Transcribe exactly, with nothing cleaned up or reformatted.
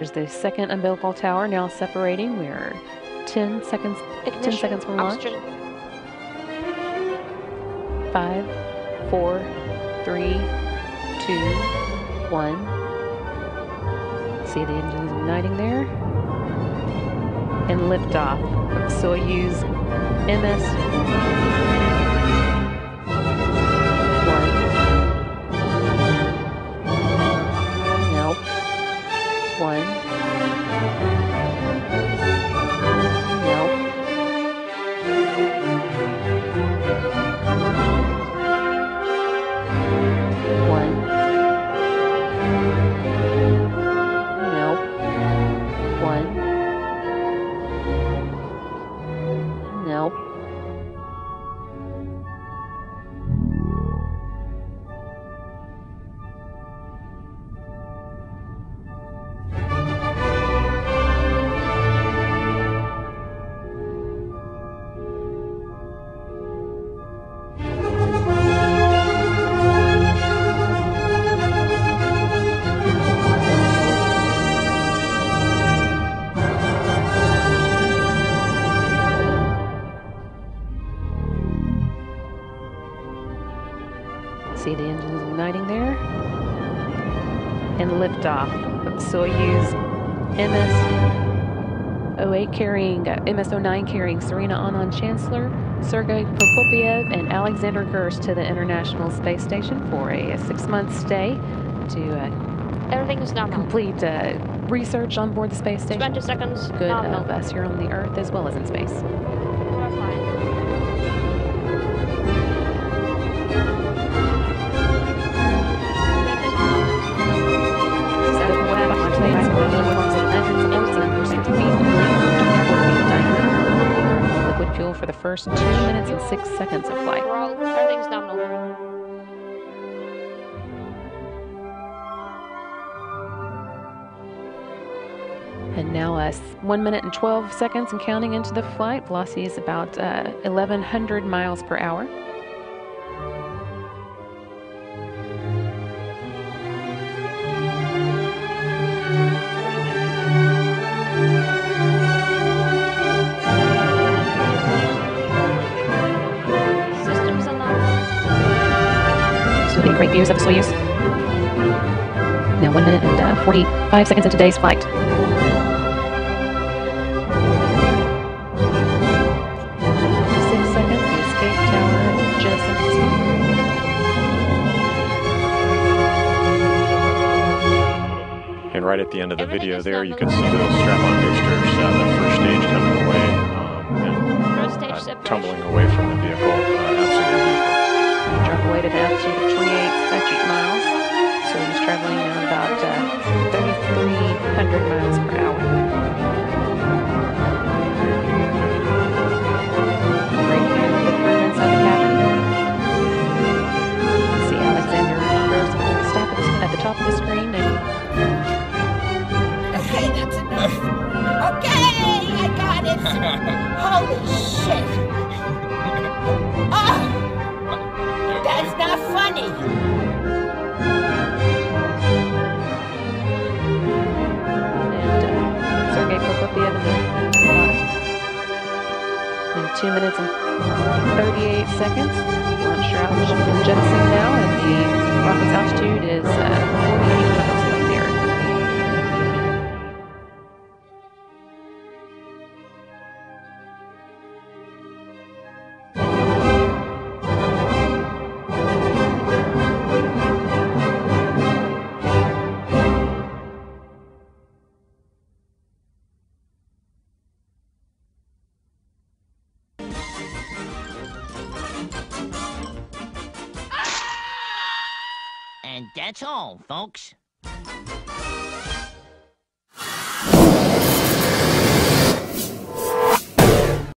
There's the second umbilical tower now separating. We're ten seconds, Ignition, ten seconds from launch. oxygen. Five, four, three, two, one. See the engines igniting there. And liftoff of Soyuz M S one. Nope. One. Nope. One. Nope. One. Nope. See the engines igniting there. And liftoff of Soyuz M S oh eight carrying, uh, M S oh nine carrying Serena Anand Chancellor, Sergei Prokopyev, and Alexander Gerst to the International Space Station for a, a six-month stay to uh, Everything is nominal. complete uh, research on board the space station. twenty seconds, Good nominal. of us here on the Earth as well as in space. We're fine. Liquid fuel for the first two minutes and six seconds of flight. We're all, everything's nominal. And now uh, one minute and twelve seconds and counting into the flight. Velocity is about uh, eleven hundred miles per hour. Systems unlocked. So the great views of the Soyuz. Now one minute and uh, forty-five seconds into today's flight. Six seconds, the escape tower jettisons. And right at the end of the video there, you can see those strap-on boosters, uh, the first stage coming away um, and First stage uh, separation. tumbling away from the vehicle. Uh, absolutely. Drop away to an altitude of twenty-eight statute miles. So he's traveling at about uh, thirty-three hundred miles per hour. Right here with the crew inside the cabin. See Alexander Gerst will stop at the, at the top of the screen and Okay, that's enough. Okay, I got it. Holy shit. Oh, that's not funny. and uh, Sergei Prokopyev in the bottom. In two minutes and thirty-eight seconds. Launch route should be jettisoned now, and the rocket's altitude is uh, forty-eight miles above the Earth. And that's all, folks.